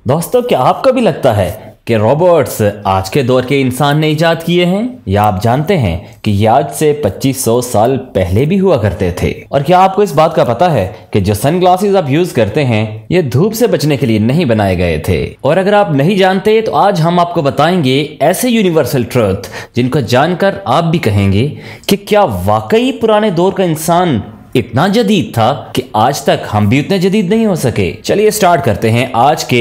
दोस्तों, क्या आपको भी लगता है कि रोबोट्स आज के दौर के इंसान ने इजाद किए हैं, या आप जानते हैं कि ये आज से 2500 साल पहले भी हुआ करते थे? और क्या आपको इस बात का पता है कि जो सनग्लासेस आप यूज करते हैं ये धूप से बचने के लिए नहीं बनाए गए थे? और अगर आप नहीं जानते तो आज हम आपको बताएंगे ऐसे यूनिवर्सल ट्रुथ जिनको जानकर आप भी कहेंगे कि क्या वाकई पुराने दौर का इंसान इतना जदीद था कि आज तक हम भी उतने जदीद नहीं हो सके। चलिए स्टार्ट करते हैं आज के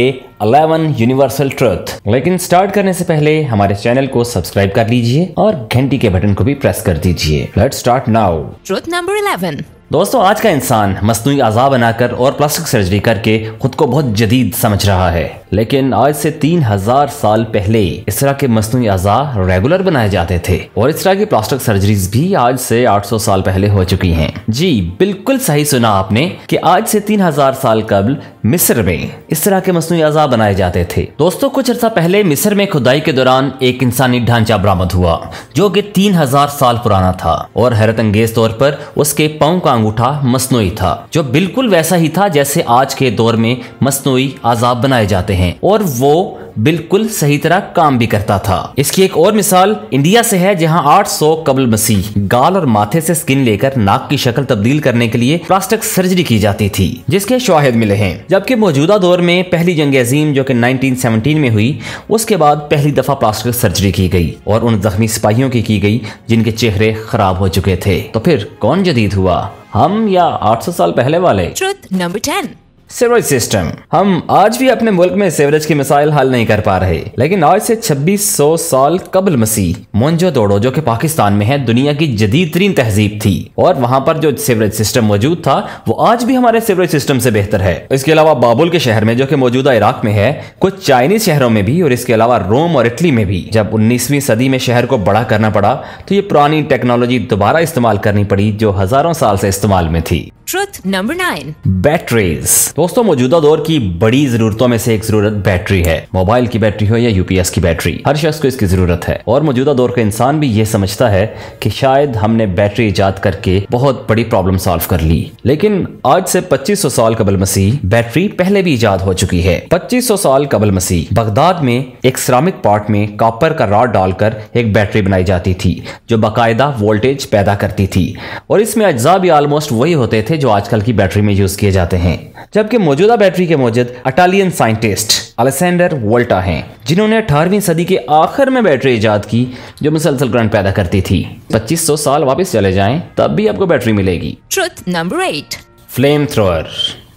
11 यूनिवर्सल ट्रुथ। लेकिन स्टार्ट करने से पहले हमारे चैनल को सब्सक्राइब कर लीजिए और घंटी के बटन को भी प्रेस कर दीजिए। Let's start now. Truth number 11। दोस्तों, आज का इंसान मस्नूई अज़ा बनाकर और प्लास्टिक सर्जरी करके खुद को बहुत जदीद समझ रहा है, लेकिन आज से 3000 साल पहले इस तरह के मस्नूई अज़ा रेगुलर बनाए जाते थे और इस तरह की प्लास्टिक सर्जरीज भी आज से 800 साल पहले हो चुकी हैं। जी बिल्कुल सही सुना आपने कि आज से 3000 साल कबल मिस्र में इस तरह के मस्नूई अज़ा बनाए जाते थे। दोस्तों, कुछ अर्सा पहले मिस्र में खुदाई के दौरान एक इंसानी ढांचा बरामद हुआ जो कि 3000 साल पुराना था और हैरत अंगेज तौर पर उसके पांव का अंगूठा मस्नूई था, जो बिल्कुल वैसा ही था जैसे आज के दौर में मस्नूई अज़ा बनाए जाते हैं और वो बिल्कुल सही तरह काम भी करता था। इसकी एक और मिसाल इंडिया से है, जहां 800 कबल मसीह गाल और माथे से स्किन लेकर नाक की शक्ल तब्दील करने के लिए प्लास्टिक सर्जरी की जाती थी, जिसके शवाहिद मिले हैं। जबकि मौजूदा दौर में पहली जंग अजीम जो कि 1917 में हुई, उसके बाद पहली दफा प्लास्टिक सर्जरी की गई और उन जख्मी सिपाहियों की गई जिनके चेहरे खराब हो चुके थे। तो फिर कौन जदीद हुआ, हम या 800 साल पहले वाले? Truth number 10। Sewerage system. हम आज भी अपने मुल्क में सीवरेज की मसाइल हल नहीं कर पा रहे, लेकिन आज से 2600 साल कबल मसीह मोहनजोदड़ो जो कि पाकिस्तान में है, दुनिया की जदीद तरीन तहजीब थी और वहां पर जो सीवरेज सिस्टम मौजूद था वो आज भी हमारे सीवरेज सिस्टम से बेहतर है। इसके अलावा बाबुल के शहर में जो कि मौजूदा इराक में है, कुछ चाइनीज शहरों में भी और इसके अलावा रोम और इटली में भी जब 19वीं सदी में शहर को बड़ा करना पड़ा तो ये पुरानी टेक्नोलॉजी दोबारा इस्तेमाल करनी पड़ी जो हजारों साल से इस्तेमाल में थी। Truth number 9। बैटरीज। दोस्तों, मौजूदा दौर की बड़ी जरूरतों में से एक जरूरत बैटरी है। मोबाइल की बैटरी हो या यूपीएस की बैटरी, हर शख्स को इसकी जरूरत है और मौजूदा दौर का इंसान भी ये समझता है कि शायद हमने बैटरी इजाद करके बहुत बड़ी प्रॉब्लम सॉल्व कर ली। लेकिन आज से 2500 साल कबल मसीह बैटरी पहले भी इजाद हो चुकी है। 2500 साल कबल मसीह बगदाद में एक सिरामिक पॉट में कॉपर का रॉड डालकर एक बैटरी बनाई जाती थी जो बाकायदा वोल्टेज पैदा करती थी और इसमें अज्जा भी ऑलमोस्ट वही होते थे जो आजकल की बैटरी में यूज किए जाते हैं। जबकि मौजूदा बैटरी के मौजूद इटालियन साइंटिस्ट अलेसेंडर वोल्टा हैं, जिन्होंने 18वीं सदी के आखिर में बैटरी इजाद की जो मुसलसल करंट पैदा करती थी। 2500 साल वापस चले जाएं तब भी आपको बैटरी मिलेगी। Truth number 8। Flame thrower.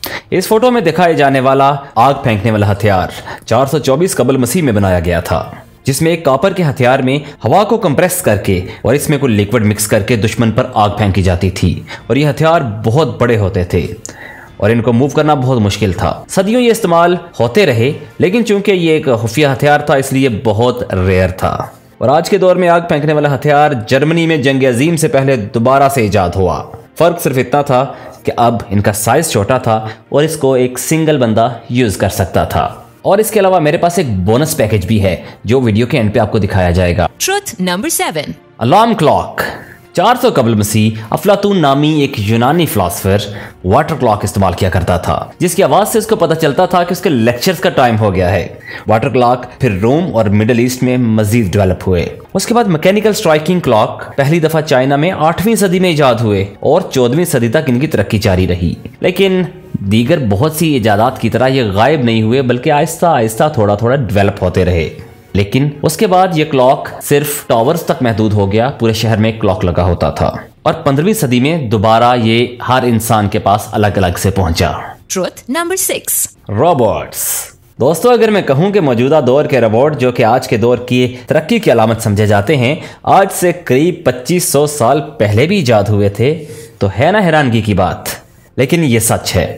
इस फोटो में दिखाए जाने वाला आग फेंकने वाला हथियार 424 कबल मसीह में बनाया गया था, जिसमें एक कॉपर के हथियार में हवा को कंप्रेस करके और इसमें कोई लिक्विड मिक्स करके दुश्मन पर आग फेंकी जाती थी और ये हथियार बहुत बड़े होते थे और इनको मूव करना बहुत मुश्किल था। सदियों ये इस्तेमाल होते रहे, लेकिन चूंकि ये एक खुफिया हथियार था इसलिए बहुत रेयर था। और आज के दौर में आग फेंकने वाला हथियार जर्मनी में जंग अजीम से पहले दोबारा से इजाद हुआ। फर्क सिर्फ इतना था कि अब इनका साइज छोटा था और इसको एक सिंगल बंदा यूज कर सकता था। और इसके अलावा मेरे पास एक बोनस पैकेज भी है जो वीडियो के एंड पे आपको दिखाया जाएगा। Truth number 7। Alarm clock. 400 कबल मसीह अफलातून नामी एक यूनानी फिलोसफर वाटर क्लॉक इस्तेमाल किया करता था, जिसकी आवाज से उसको पता चलता था कि उसके लेक्चर्स का टाइम हो गया है। वाटर क्लॉक फिर रोम और मिडिल ईस्ट में मजीद डेवलप हुए। उसके बाद मैकेनिकल स्ट्राइकिंग क्लॉक पहली दफा चाइना में 8वीं सदी में इजाद हुए और 14वीं सदी तक इनकी तरक्की जारी रही। लेकिन दीगर बहुत सी इजादात की तरह ये गायब नहीं हुए, बल्कि आहिस्ता आहिस्ता थोड़ा थोड़ा डेवलप होते रहे। लेकिन उसके बाद ये क्लॉक सिर्फ टावर्स तक महदूद हो गया, पूरे शहर में एक क्लॉक लगा होता था और 15वीं सदी में दोबारा ये हर इंसान के पास अलग अलग से पहुंचा। Truth number 6। रोबोट्स। दोस्तों, अगर मैं कहूं कि मौजूदा दौर के रोबोट जो कि आज के दौर की तरक्की की अलामत समझे जाते हैं, आज से करीब 2500 साल पहले भी इजाद हुए थे, तो है ना हैरानगी की बात। लेकिन ये सच है।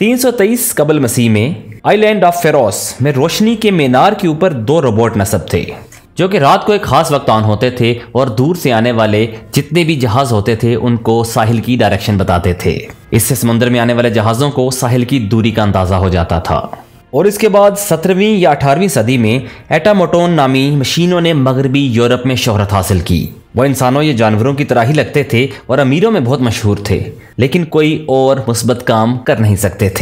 323 कबल मसीह में आइलैंड ऑफ फेरोस में रोशनी के मीनार के ऊपर 2 रोबोट नस्ब थे जो कि रात को एक खास वक्त ऑन होते थे और दूर से आने वाले जितने भी जहाज होते थे उनको साहिल की डायरेक्शन बताते थे। इससे समुद्र में आने वाले जहाजों को साहिल की दूरी का अंदाजा हो जाता था। और इसके बाद 17वीं या 18वीं सदी में एटामोटोन नामी मशीनों ने मगरबी यूरोप में शोहरत हासिल की। वो इंसानों या जानवरों की तरह ही लगते थे और अमीरों में बहुत मशहूर थे, लेकिन कोई और मुस्बत काम कर नहीं सकते थे।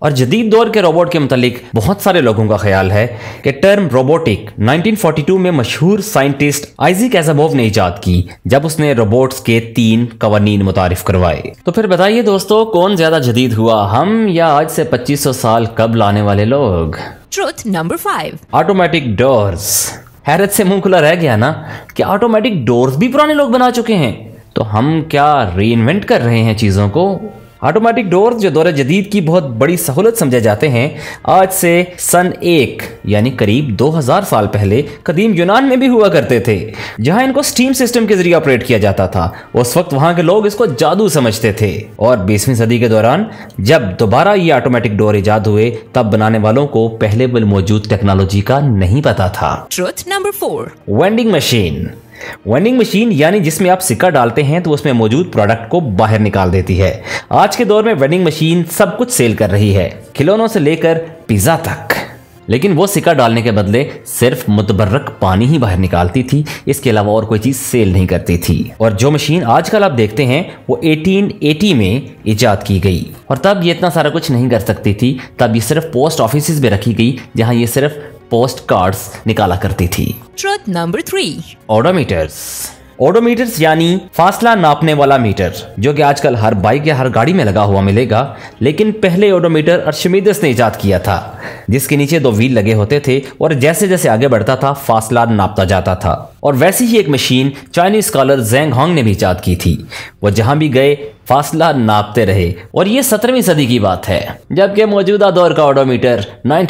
और जदीद दौर के रोबोट के मुतालिक बहुत सारे लोगों का ख्याल है कि टर्म रोबोटिक 1942 में मशहूर साइंटिस्ट आइजैक एसिमोव ने इजाद की, जब उसने रोबोट्स के 3 कवानीन मुतारिफ करवाए। तो फिर बताइए दोस्तों, कौन ज्यादा जदीद हुआ, हम या आज से 2500 साल कबल आने वाले लोग? Truth number 5. Automatic doors. हैरत से मुंह खुला रह गया ना कि ऑटोमेटिक डोर्स भी पुराने लोग बना चुके हैं। तो हम क्या रीइन्वेंट कर रहे हैं चीजों को? ऑटोमेटिक डोर्स जो दौर जदीद की बहुत बड़ी सहूलत समझे जाते हैं, आज से सन 1 यानी करीब 2000 साल पहले कदीम यूनान में भी हुआ करते थे, जहां इनको स्टीम सिस्टम के जरिए ऑपरेट किया जाता था। उस वक्त वहां के लोग इसको जादू समझते थे और 20वीं सदी के दौरान जब दोबारा ये ऑटोमेटिक डोर इजाद हुए, तब बनाने वालों को पहले मौजूद टेक्नोलॉजी का नहीं पता था। Truth number 4. Vending machine. Vending machine यानी जिसमें आप सिक्का डालते हैं तो उसमें मौजूद प्रोडक्ट को बाहर निकाल देती है। आज के दौर में वेंडिंग मशीन सब कुछ सेल कर रही है, खिलौनों से लेकर पिज्जा तक। लेकिन वो सिक्का डालने के बदले सिर्फ मुतबर्रक पानी ही बाहर निकालती थी, इसके अलावा और कोई चीज सेल नहीं करती थी। और जो मशीन आजकल आप देखते हैं वो 1880 में इजाद की गई, और तब ये इतना सारा कुछ नहीं कर सकती थी। तब ये सिर्फ पोस्ट ऑफिस में रखी गई, जहां ये सिर्फ पोस्ट कार्ड्स निकाला करती थी। Truth number 3. ओडोमीटर्स। ओडोमीटर्स यानी फासला नापने वाला मीटर, जो कि आजकल हर बाइक या हर गाड़ी में लगा हुआ मिलेगा। लेकिन पहले ओडोमीटर अर्शिमीदेस ने इजाद किया था, जिसके नीचे 2 व्हील लगे होते थे और जैसे जैसे आगे बढ़ता था फासला नापता जाता था। और वैसी ही एक machine Chinese scholar Zhang Heng ने भी इजाद की थी। वो जहां भी गए फासला नापते रहे, और ये 17वीं सदी की बात है, जबकि मौजूदा दौर का ओडोमीटर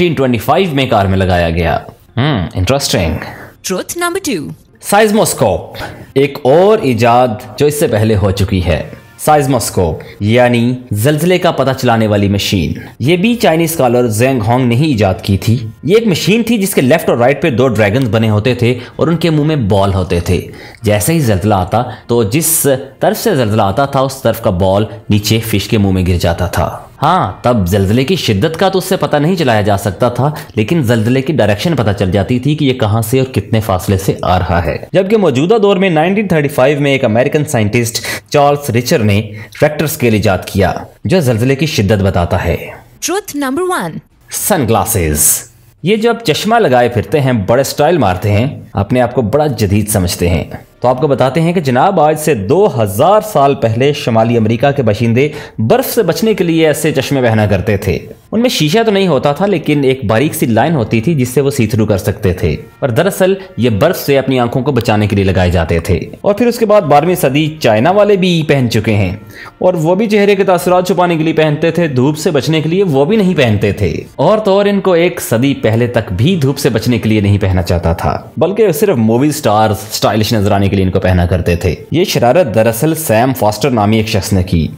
1925 में कार में लगाया गया। इंटरेस्टिंग। Truth number 2. साइज्मोस्कोप, एक और इजाद जो इससे पहले हो चुकी है। साइज्मोस्कोप यानी जल्जले का पता चलाने वाली मशीन, ये भी चाइनीज स्कॉलर ज़ेंग होंग ने ही इजाद की थी। ये एक मशीन थी जिसके लेफ्ट और राइट पे 2 ड्रैगन्स बने होते थे और उनके मुंह में बॉल होते थे। जैसे ही जल्जला आता तो जिस तरफ से जल्जला आता था उस तरफ का बॉल नीचे फिश के मुंह में गिर जाता था। हाँ, तब जल्जले की शिद्दत का तो उससे पता नहीं चलाया जा सकता था, लेकिन जल्जले की डायरेक्शन पता चल जाती थी कि ये कहां से और कितने फासले से आ रहा है। जबकि मौजूदा दौर में 1935 में एक अमेरिकन साइंटिस्ट चार्ल्स रिचर ने रेक्टर स्केल इजाद किया, जो जल्जले की शिद्दत बताता है। Truth number 1. सनग्लासेस। ये जो आप चश्मा लगाए फिरते हैं, बड़े स्टाइल मारते हैं, अपने आप को बड़ा जदीद समझते हैं, तो आपको बताते हैं कि जनाब आज से 2000 साल पहले शुमाली अमेरिका के बाशिंदे बर्फ से बचने के लिए ऐसे चश्मे पहना करते थे। उनमें शीशा तो नहीं होता था, लेकिन एक बारीक सी लाइन होती थी जिससे वो सी थ्रू कर सकते थे। और दरअसल ये बर्फ से अपनी आंखों को बचाने के लिए लगाए जाते थे। और फिर उसके बाद 12वीं सदी चाइना वाले भी पहन चुके हैं, और वो भी चेहरे के तासुरात छुपाने के लिए पहनते थे, धूप से बचने के लिए वो भी नहीं पहनते थे। और तो और इनको 1 सदी पहले तक भी धूप से बचने के लिए नहीं पहना चाहता था, बल्कि सिर्फ मूवी स्टार्स स्टाइलिश नजर आने के लिए इनको पहना करते थे। ये शरारत दरअसल सैम फॉस्टर नामी एक शख्स ने की।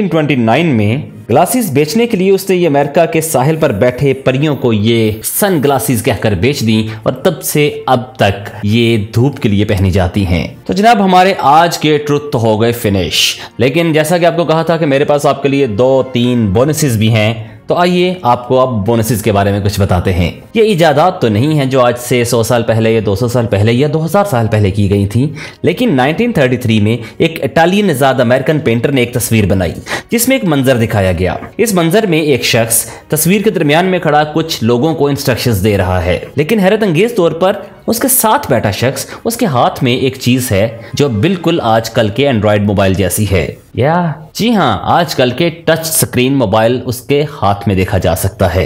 1929 में ग्लासेस बेचने के लिए उसने ये अमेरिका के साहिल पर बैठे परियों को ये सन ग्लासेस कहकर बेच दी, और तब से अब तक ये धूप के लिए पहनी जाती हैं। तो जनाब हमारे आज के ट्रुथ तो हो गए फिनिश, लेकिन जैसा कि आपको कहा था कि मेरे पास आपके लिए 2-3 बोनसेस भी हैं, तो आइए आपको अब बोनसेस के बारे में कुछ बताते हैं। ये इजादात तो नहीं है जो आज से 100 साल पहले या 200 साल पहले या 2000 साल पहले की गई थी, लेकिन 1933 में एक इटालियन निजाद अमेरिकन पेंटर ने एक तस्वीर बनाई जिसमें एक मंजर दिखाया गया। इस मंजर में एक शख्स तस्वीर के दरमियान में खड़ा कुछ लोगों को इंस्ट्रक्शंस दे रहा है, लेकिन हैरत अंगेज तौर पर उसके साथ बैठा शख्स, उसके हाथ में एक चीज है जो बिल्कुल आजकल के एंड्रॉयड मोबाइल जैसी है। या जी हाँ, आजकल के टच स्क्रीन मोबाइल उसके हाथ में देखा जा सकता है।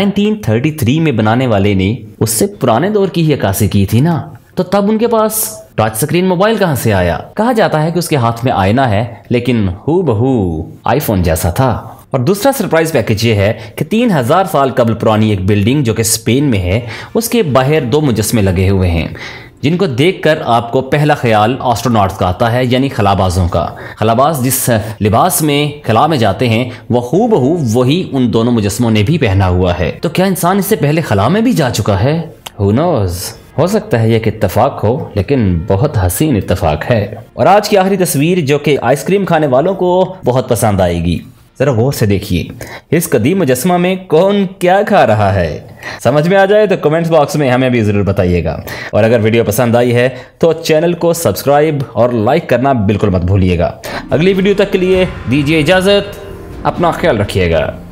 1933 में बनाने वाले ने उससे पुराने दौर की ही अक्कासी की थी ना, तो तब उनके पास टच स्क्रीन मोबाइल कहां से आया? कहा जाता है कि उसके हाथ में आईना है, लेकिन हूबहू आईफोन जैसा था। और दूसरा सरप्राइज पैकेज ये है कि 3000 साल कबल पुरानी एक बिल्डिंग जो कि स्पेन में है, उसके बाहर 2 मुजस्मे लगे हुए हैं, जिनको देखकर आपको पहला ख्याल एस्ट्रोनॉट्स का आता है, यानी खलाबाजों का। खलाबाज जिस लिबास में खला में जाते हैं वो हूबहू वही उन दोनों मुजस्मों ने भी पहना हुआ है। तो क्या इंसान इससे पहले खला में भी जा चुका है? हु नोज़, हो सकता है ये कि इत्तेफाक हो, लेकिन बहुत हसीन इत्तेफाक है। और आज की आखिरी तस्वीर जो कि आइसक्रीम खाने वालों को बहुत पसंद आएगी, जरा गौर से देखिए, इस कदीम मुजस्मा में कौन क्या खा रहा है। समझ में आ जाए तो कमेंट्स बॉक्स में हमें भी जरूर बताइएगा। और अगर वीडियो पसंद आई है तो चैनल को सब्सक्राइब और लाइक करना बिल्कुल मत भूलिएगा। अगली वीडियो तक के लिए दीजिए इजाजत, अपना ख्याल रखिएगा।